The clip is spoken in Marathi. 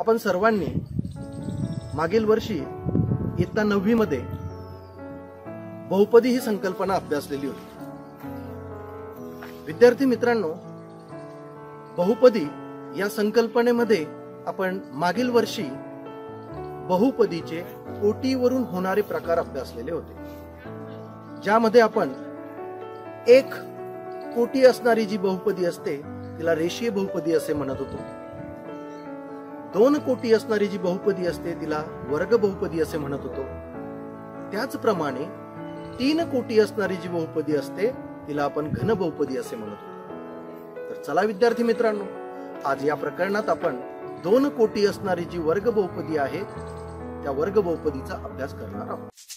आपण सर्वांनी मागील वर्षी इयत्ता 9वी मध्ये बहुपदी ही संकल्पना अभ्यासलेली होती। विद्यार्थी मित्रांनो, बहुपदी या संकल्पनेमध्ये आपण मागील वर्षी बहुपदीचे कोटीवरून होणारे प्रकार अभ्यासलेले होते, ज्यामध्ये आपण 1 कोटी असणारी जी बहुपदी असते तिला रेषीय बहुपदी असे म्हणत होतो। 2 कोटी असणारी जी बहुपदी असते तिला वर्ग बहुपदी असे म्हणत होतो। त्याचप्रमाणे 3 कोटी असणारी जी बहुपदी असते तिला आपण घन बहुपदी असे म्हणत होतो। तर चला विद्यार्थी मित्रांनो, आज या प्रकरणात आपण 2 कोटी असणारी जी वर्ग बहुपदी आहे त्या वर्ग बहुपदीचा अभ्यास करणार आहोत।